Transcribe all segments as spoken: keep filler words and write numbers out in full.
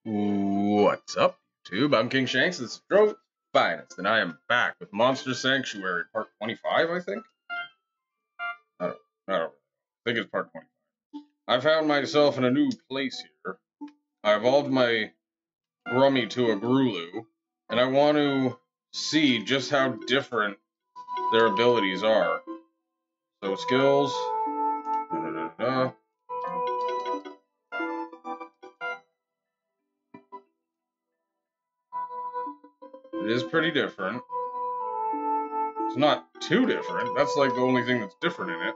What's up, YouTube? I'm King Shanks, this is Strove's Finest, and I am back with Monster Sanctuary, part twenty-five, I think? I don't, I don't I think it's part twenty-five. I found myself in a new place here. I evolved my Grummy to a Grulu, and I want to see just how different their abilities are. So, skills. Da, da, da, da. It is pretty different. It's not too different. That's like the only thing that's different in it.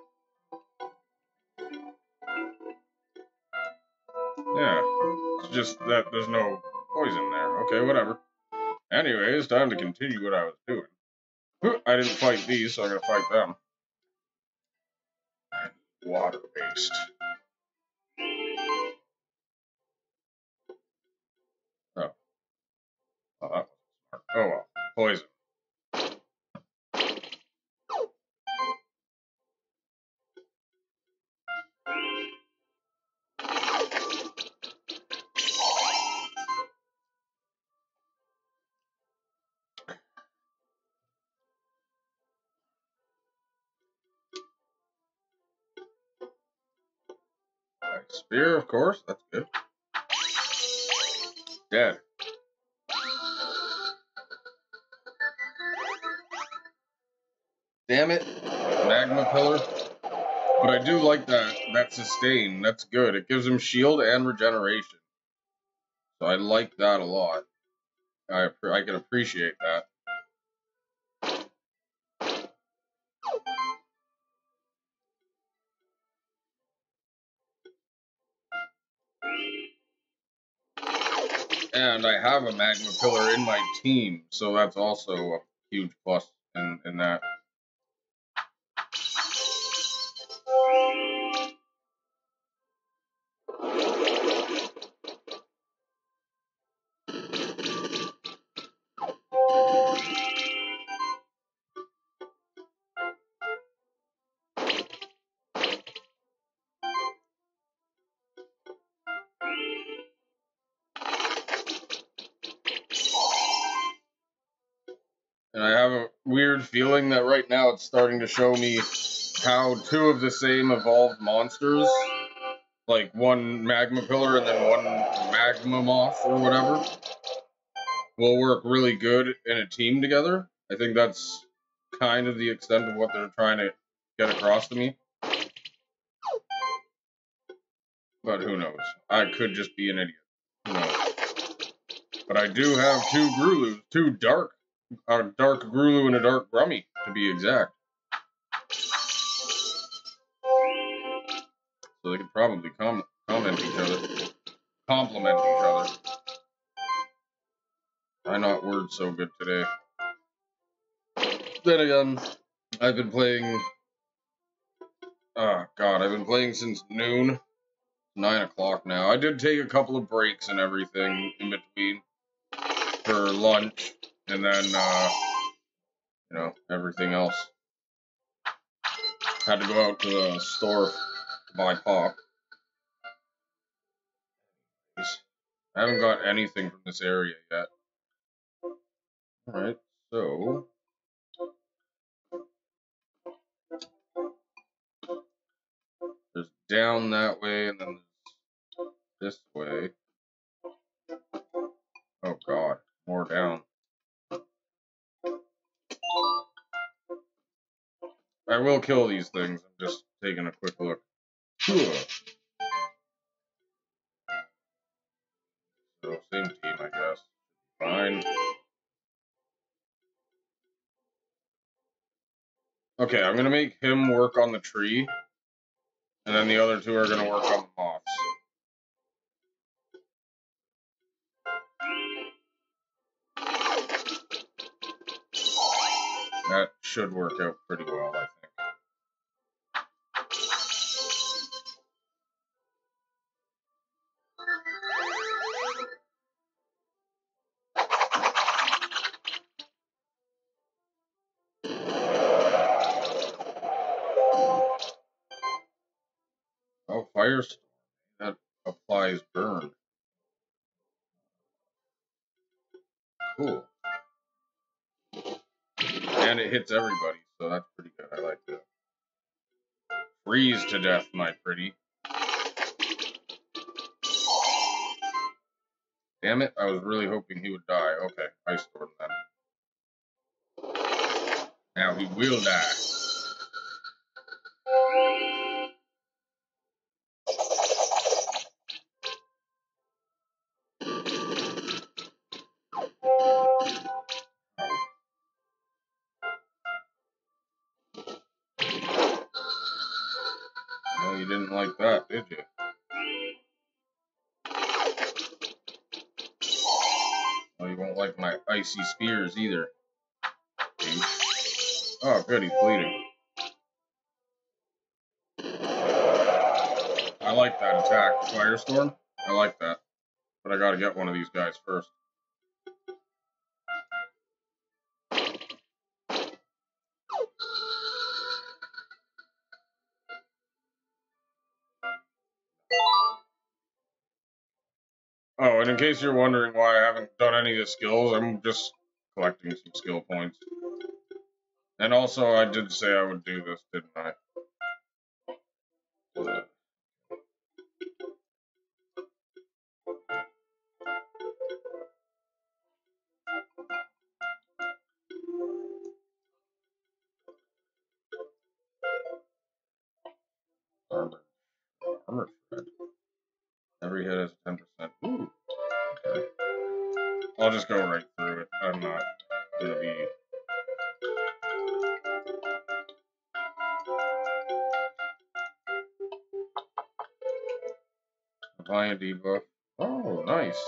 Yeah, it's just that there's no poison there. Okay, whatever. Anyways, time to continue what I was doing. I didn't fight these, so I gotta fight them. Water-based. Oh. Oh, that wasn't smart. Oh well. Poison. Spear, of course. That's good. Dead. Damn it. Magma Pillar. But I do like that, that sustain. That's good. It gives him shield and regeneration. So I like that a lot. I, I can appreciate that. And I have a Magma Pillar in my team, so that's also a huge plus in, in that. And I have a weird feeling that right now it's starting to show me how two of the same evolved monsters, like one Magma Pillar and then one Magma Moth or whatever, will work really good in a team together. I think that's kind of the extent of what they're trying to get across to me. But who knows? I could just be an idiot. Who knows? But I do have two Grulus, two dark, a dark Grulu and a dark Grummy, to be exact. So they could probably com comment each other. Complement each other. I'm not word so good today. Then again, I've been playing... Oh, God, I've been playing since noon. nine o'clock now. I did take a couple of breaks and everything in between for lunch, and then, uh, you know, everything else. Had to go out to the store to buy pop. I haven't got anything from this area yet. Alright, so... There's down that way, and then there's this way. Oh God, more down. I will kill these things. I'm just taking a quick look. So, same team, I guess. Fine. Okay, I'm gonna make him work on the tree, and then the other two are gonna work on the moths. That should work out pretty well, I think. Oh, Firestorm. That applies burn. Cool. And it hits everybody, so that's pretty good. I like that. Freeze to death, my pretty. Damn it, I was really hoping he would die. Okay, Ice Storm then. Now he will die. Well, you didn't like that, did you? Well, you won't like my icy spears either. Oh, good, he's bleeding. I like that attack. Firestorm? I like that. But I gotta get one of these guys first. Oh, and in case you're wondering why I haven't done any of the skills, I'm just collecting some skill points. And also, I did say I would do this, didn't I? Uh, armor. Armor shred. Every hit has ten percent. Ooh. Okay. I'll just go right through it. I'm not gonna be... Apply a debuff. Oh, nice.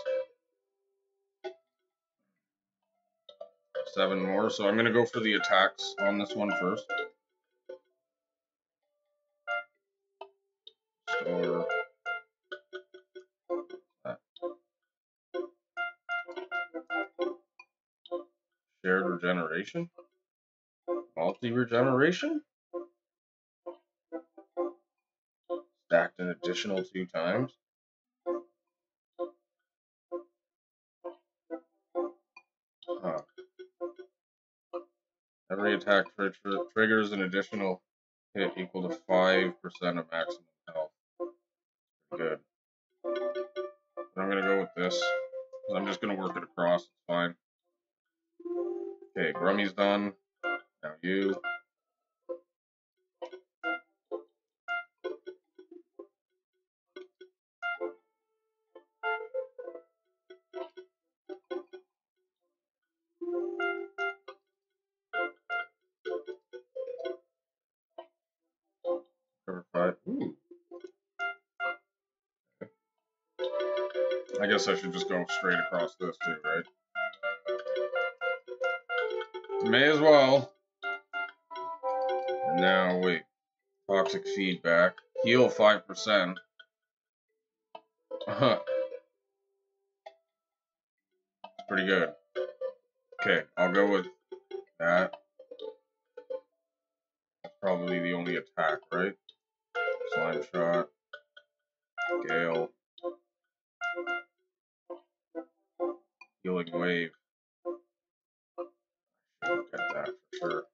Seven more, so I'm gonna go for the attacks on this one first. Store. That. Shared regeneration? Multi-regeneration? Stacked an additional two times? Huh. Every attack tr tr triggers an additional hit equal to five percent of maximum health. Pretty good. But I'm gonna go with this. I'm just gonna work it across, it's fine. Okay, Grummy's done. Now you. Cover five. Ooh. I guess I should just go straight across this too, right? May as well. And now, wait. Toxic feedback. Heal five percent. Uh-huh. Pretty good. Okay, I'll go with that. That's probably the only attack, right? Slime shot. Gale. Healing wave. Should get that for sure.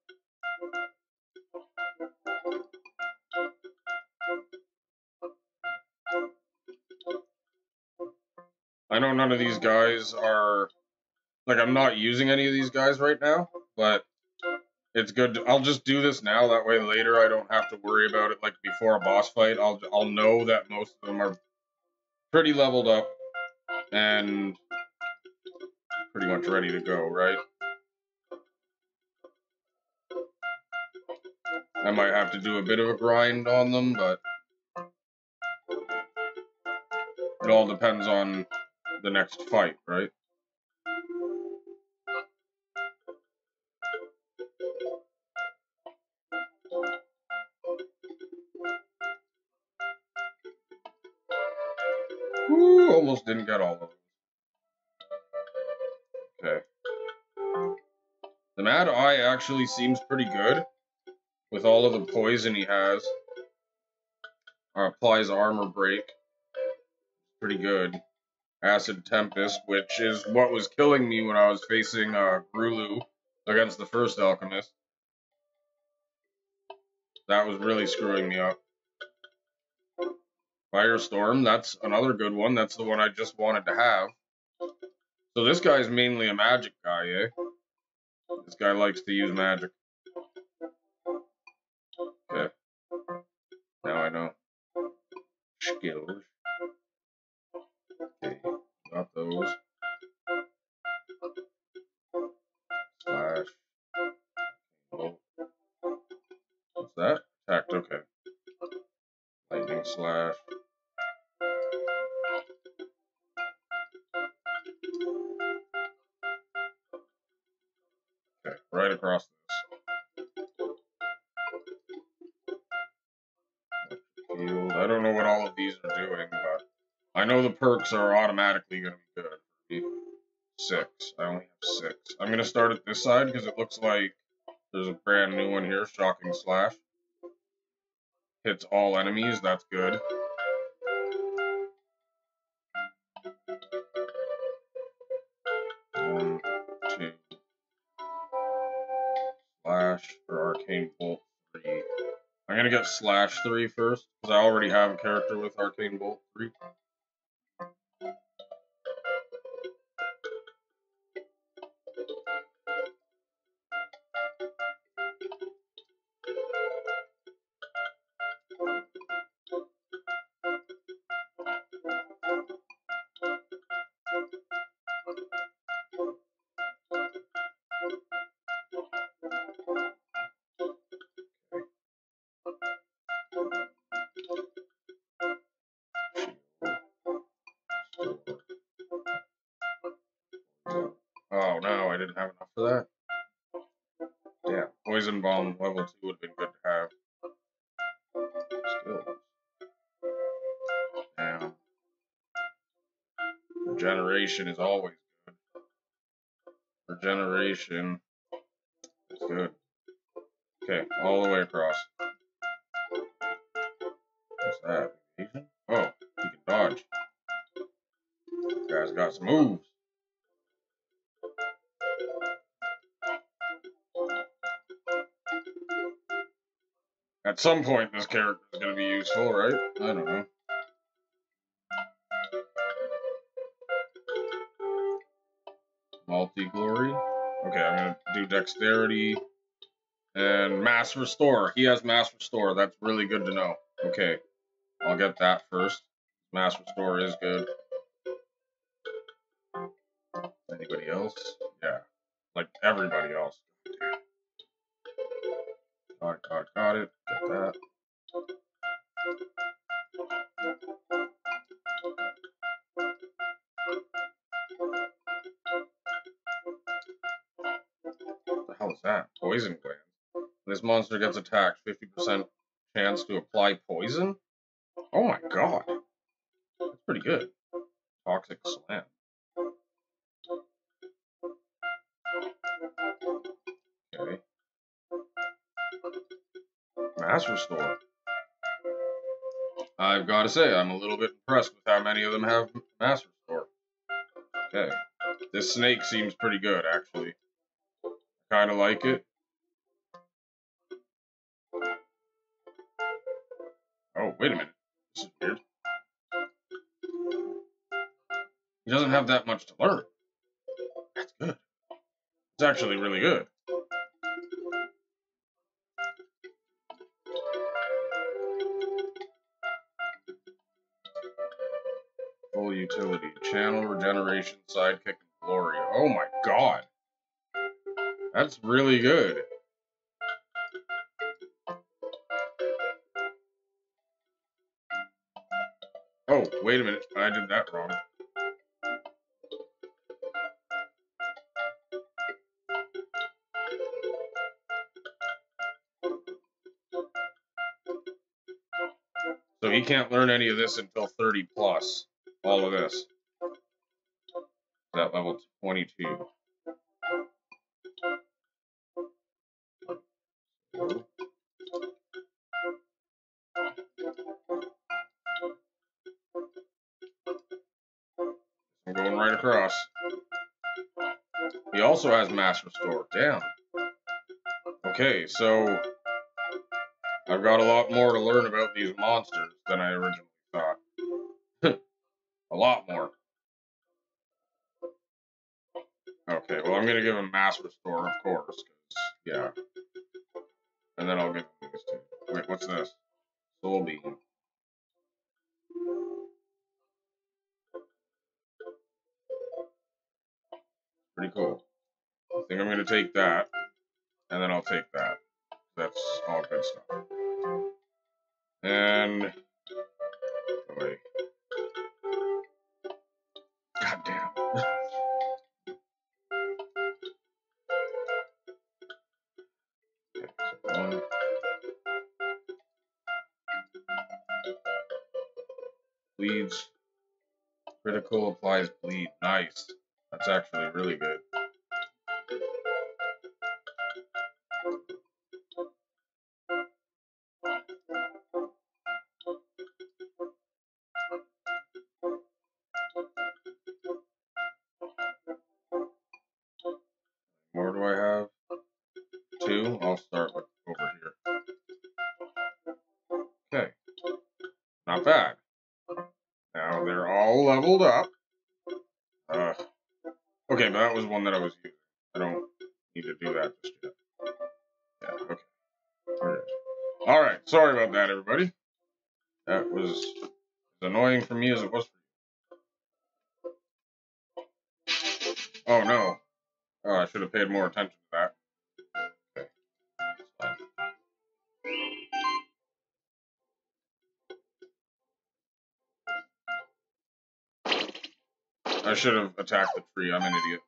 I know none of these guys are, like, I'm not using any of these guys right now, but it's good. To, I'll just do this now. That way later I don't have to worry about it, like, before a boss fight. I'll, I'll know that most of them are pretty leveled up and pretty much ready to go, right? I might have to do a bit of a grind on them, but it all depends on the next fight, right? Woo, almost didn't get all of them. Okay. The Mad Eye actually seems pretty good with all of the poison he has. Uh, applies armor break. Pretty good. Acid Tempest, which is what was killing me when I was facing uh, Grulu against the first Alchemist. That was really screwing me up. Firestorm, that's another good one. That's the one I just wanted to have. So this guy's mainly a magic guy, eh? This guy likes to use magic. Okay. Now I know. Skills. Okay, got those. Slash. Oh. What's that? Attacked, okay. Lightning slash. Okay, right across this. Field. I don't know what all of these are doing, but I know the perks are automatically going to be good for me. Six. I only have six. I'm going to start at this side because it looks like there's a brand new one here. Shocking Slash. Hits all enemies. That's good. One, two. Slash or Arcane Bolt three. I'm going to get Slash three first because I already have a character with Arcane Bolt three. Oh no, I didn't have enough for that. Yeah, Poison Bomb level two would have been good to have. Skills. Damn. Regeneration is always good. Regeneration is good. Okay, all the way across. What's that? Evasion? Oh, he can dodge. This guy's got some moves. At some point, this character is going to be useful, right? I don't know. Multi-glory. Okay, I'm going to do dexterity and mass restore. He has mass restore. That's really good to know. Okay, I'll get that first. Mass restore is good. Anybody else? Yeah, like everybody else. Got it, got it, got it. Get that. What the hell is that? Poison gland. This monster gets attacked, fifty percent chance to apply poison? Oh my god. That's pretty good. Toxic Slam. Okay. Mass Restore. I've got to say, I'm a little bit impressed with how many of them have Mass Restore. Okay. This snake seems pretty good, actually. Kind of like it. Oh, wait a minute. This is weird. He doesn't have that much to learn. That's good. It's actually really good. Full utility. Channel, regeneration, sidekick, and glory. Oh my god. That's really good. Oh, wait a minute. I did that wrong. So he can't learn any of this until thirty plus. All of this. That level twenty-two. right across. He also has Mass Restore. Damn. Okay, so I've got a lot more to learn about these monsters than I originally thought. A lot more. Okay, well, I'm gonna give him Mass Restore, of course, because, yeah. And then I'll give him these two. Wait, what's this? Soul Beam. Pretty cool. I think I'm gonna take that, and then I'll take that. That's all good stuff. And... wait. God damn. um, bleeds. Critical applies bleed. Nice. That's actually really good. More do I have? Two. I'll start with over here. Okay. Not bad. Now they're all leveled up. Uh, okay, but that was one that I was using. I don't need to do that just yet. Yeah, okay. Okay. Alright, sorry about that, everybody. That was as annoying for me as it was for you. Oh no. Oh, I should have paid more attention to that. Okay. I should have attacked the tree. I'm an idiot.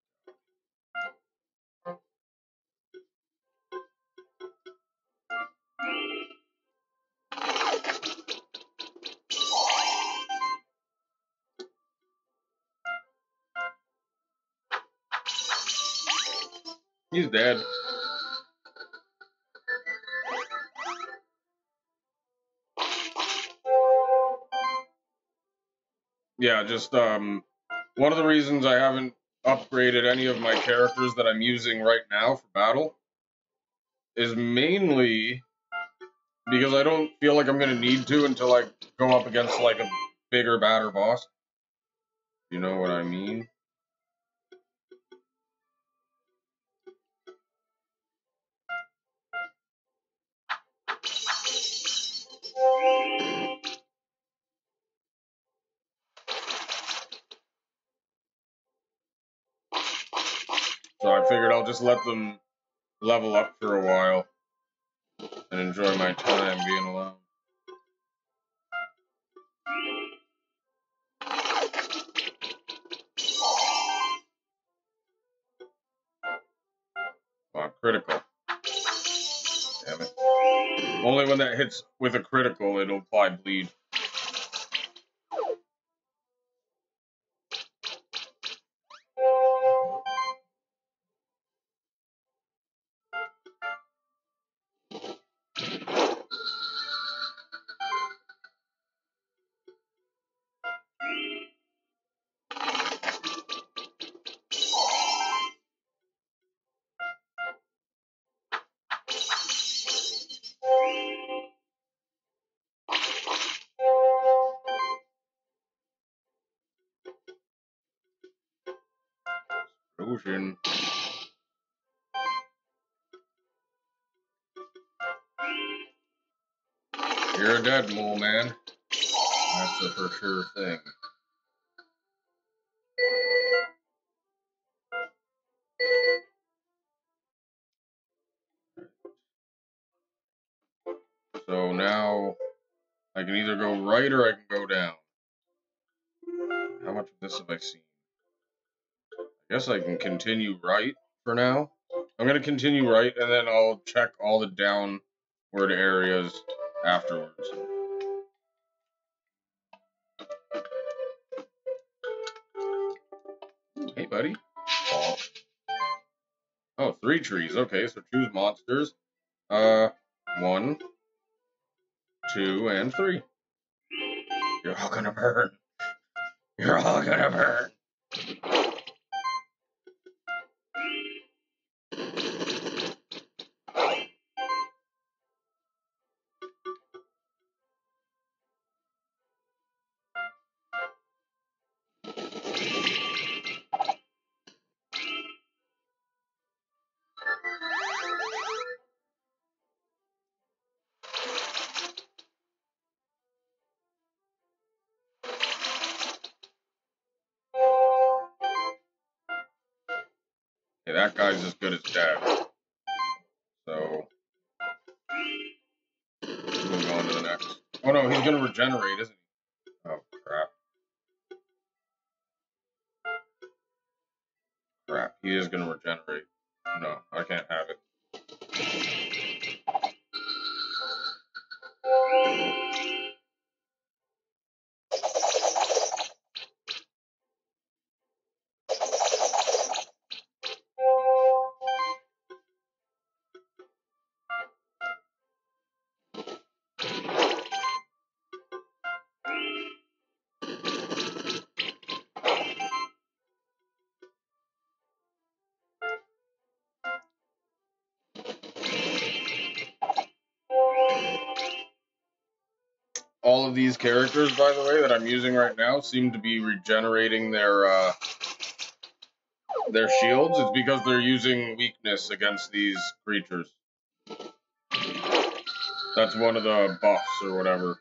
He's dead. Yeah, just, um, one of the reasons I haven't upgraded any of my characters that I'm using right now for battle is mainly because I don't feel like I'm going to need to until I go up against, like, a bigger, badder boss. You know what I mean? So I figured I'll just let them level up for a while and enjoy my time being alone. Oh, critical. Damn it. Only when that hits with a critical, it'll apply bleed. Ocean. You're a dead mole, man. That's a for sure thing. So now I can either go right or I can go down. How much of this have I seen? I guess I can continue right for now. I'm going to continue right, and then I'll check all the downward areas afterwards. Hey, buddy. Oh. Oh, three trees. Okay, so choose monsters. Uh, one, two, and three. You're all gonna burn. You're all gonna burn. Okay, that guy's as good as dead. So, moving on to the next. Oh no, he's gonna regenerate, isn't he? Oh, crap. Crap, he is gonna regenerate. No, I can't have it. All of these characters, by the way, that I'm using right now seem to be regenerating their uh, their shields. It's because they're using weakness against these creatures. That's one of the buffs or whatever.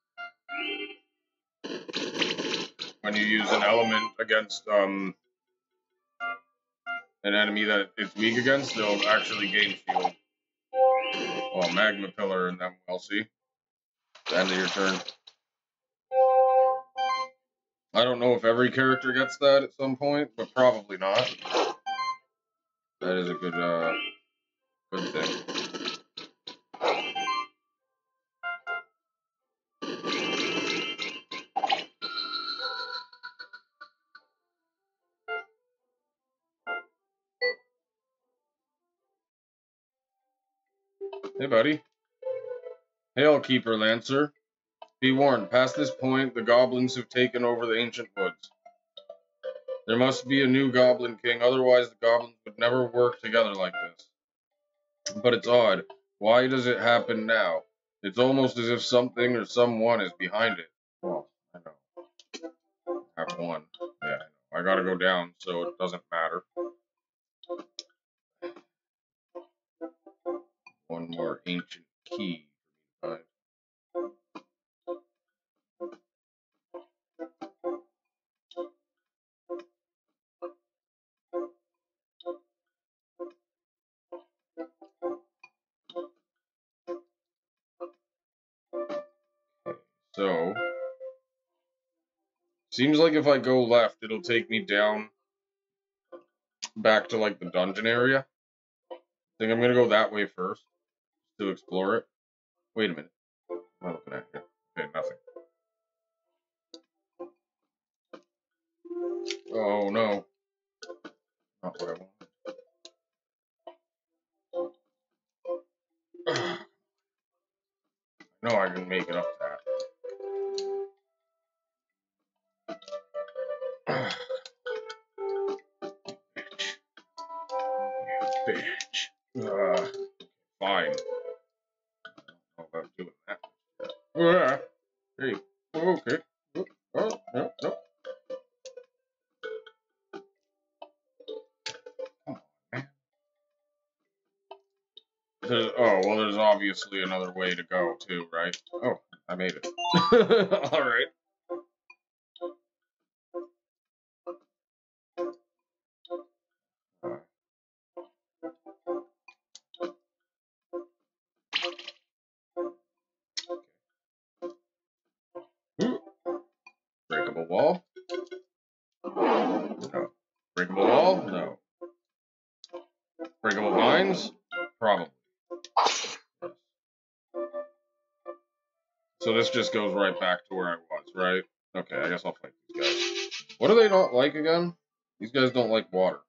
When you use an element against um, an enemy that it's weak against, they'll actually gain shield. Oh, Magma Pillar, and then we'll see. End of your turn. I don't know if every character gets that at some point, but probably not. That is a good, uh, good thing. Hey, buddy. Hail, Keeper Lancer. Be warned, past this point, the goblins have taken over the ancient woods. There must be a new Goblin King, otherwise the goblins would never work together like this. But it's odd. Why does it happen now? It's almost as if something or someone is behind it. Well, I know. I have one. Yeah, I know. I gotta go down, so it doesn't matter. One more ancient key for me to find. So, seems like if I go left, it'll take me down back to like the dungeon area. I think I'm gonna go that way first to explore it. Wait a minute. What am I looking at here? Okay, nothing. Oh no. Not what I want. No, I can make it up to that. You bitch. Uh, fine. How about doing that? Uh, hey. Okay. Oh, no, no. There's, oh, well, there's obviously another way to go, too, right? Oh, I made it. Alright. Uh, breakable wall? No. Breakable wall? No. Breakable vines? Probably. Yes. So this just goes right back to where I was, right? Okay, I guess I'll fight these guys. What do they not like again? These guys don't like water.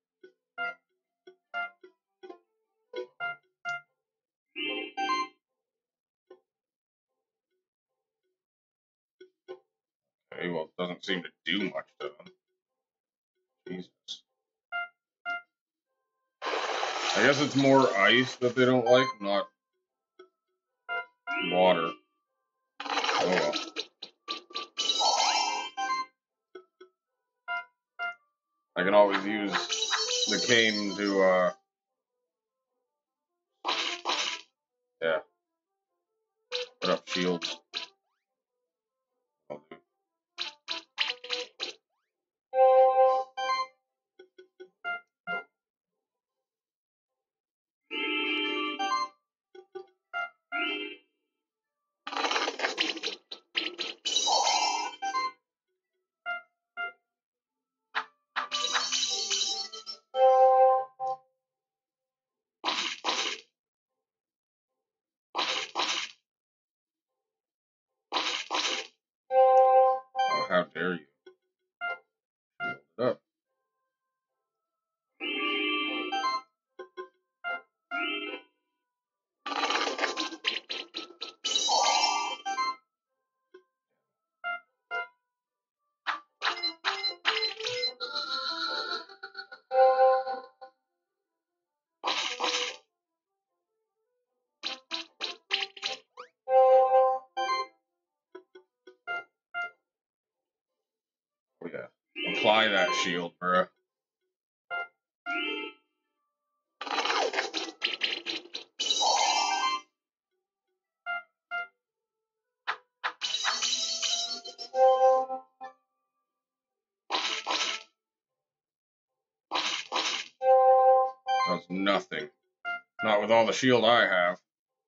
Okay, well, it doesn't seem to do much to them. Jesus. I guess it's more ice that they don't like, not water. Oh well. I can always use the cane to, uh... yeah. Put up shields. I'll do. buy that shield, bruh. That's nothing. Not with all the shield I have.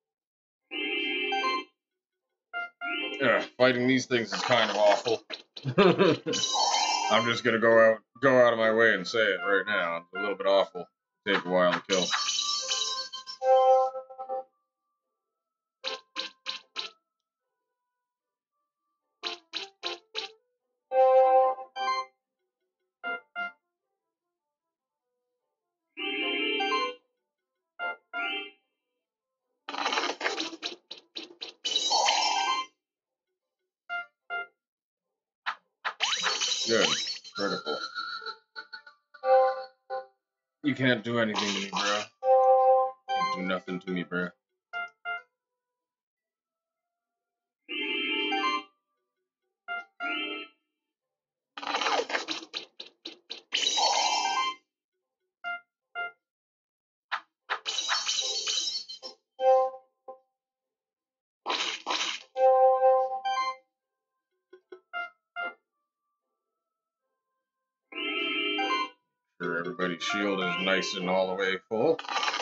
Yeah, fighting these things is kind of awful. I'm just gonna go out, go out of my way and say it right now. It's a little bit awful. Take a while to kill. Good. Critical. You can't do anything to me, bro. You can't do nothing to me, bro. Sure, everybody's shield is nice and all the way full.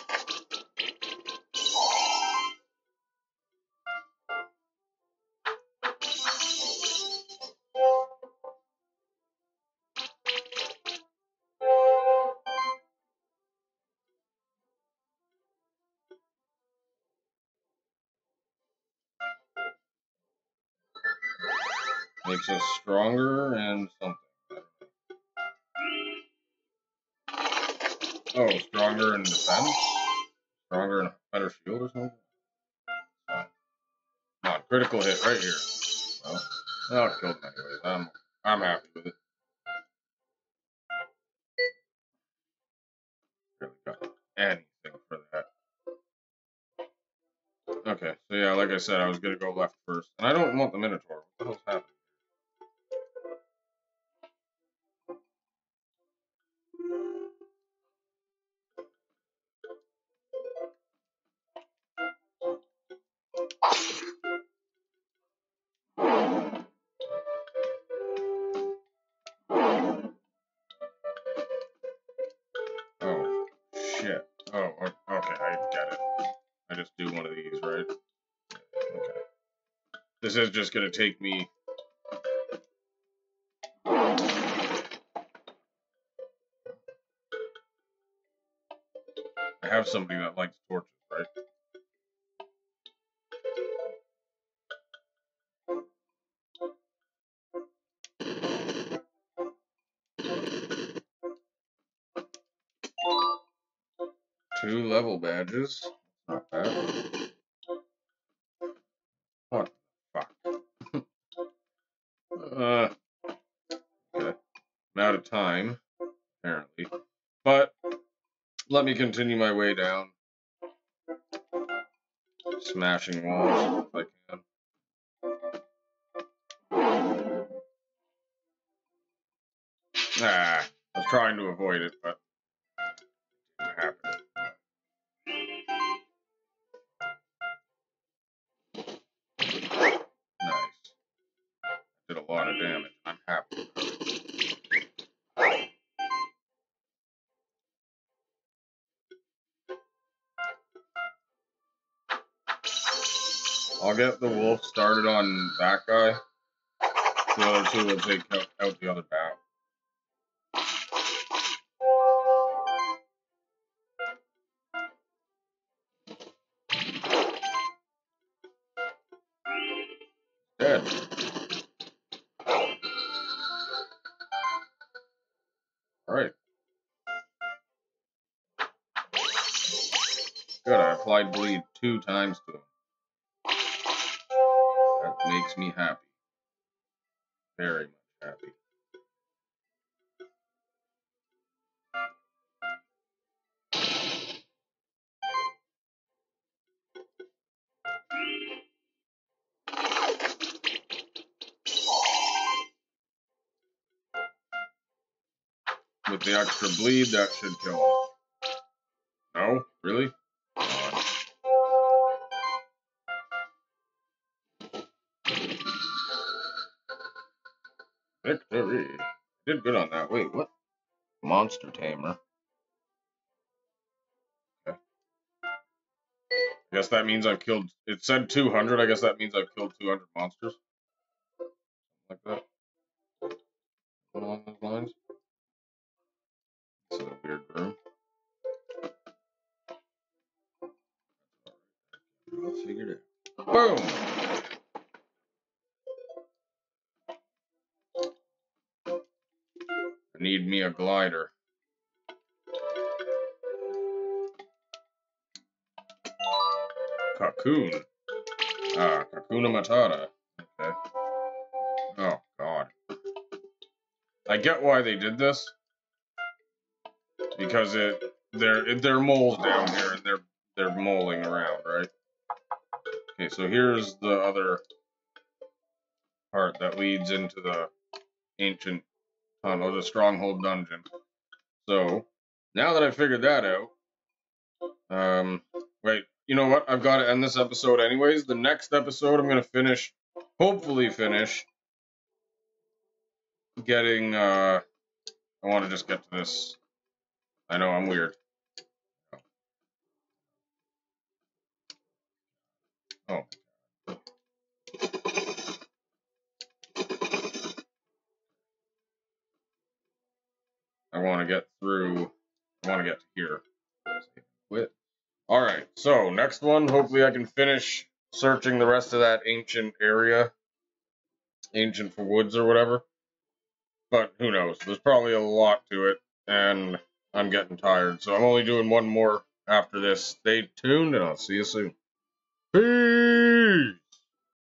Makes us stronger and something. Oh, stronger in defense? Stronger and better shield or something? Come on, critical hit right here. Well, well, it killed him anyways. I'm, I'm happy with it. Really got anything for that. Okay, so yeah, like I said, I was gonna go left first. And I don't want the Minotaur. What the hell's happening? Oh, shit. Oh, okay, I get it. I just do one of these, right? Okay. This is just gonna take me... I have somebody that likes torches, right? Two level badges. Not bad. What the fuck? uh, okay. I'm out of time, apparently. But, let me continue my way down. Smashing walls, if I can. Ah, I was trying to avoid it, but it didn't happen. Nice. Did a lot of damage. I'm happy. I'll get the wolf started on that guy. The other two will take out, out the other bat. Dead. Alright. Good, I applied bleed two times to him. That makes me happy. Very much happy. with the extra bleed, that should kill him. No? Really? Victory. Did good on that. Wait, what? Monster Tamer. Okay. I guess that means I've killed... It said two hundred. I guess that means I've killed two hundred monsters. Like that. Along those lines. This is a weird room. I'll figure it out. Boom! I need me a glider. Cocoon. Ah, Kakuna Matata. Okay. Oh, God. I get why they did this. Because it they're they're moles down here and they're they're moling around, right? Okay, so here's the other part that leads into the ancient tunnel, the stronghold dungeon. So now that I figured that out, um, wait, you know what? I've got to end this episode anyways. The next episode, I'm gonna finish, hopefully finish getting. Uh, I want to just get to this. I know I'm weird. Oh. I want to get through, I want to get to here. Quit. Alright, so next one, hopefully I can finish searching the rest of that ancient area. Ancient for woods or whatever. But who knows, there's probably a lot to it, and I'm getting tired. So I'm only doing one more after this. Stay tuned, and I'll see you soon. Peace!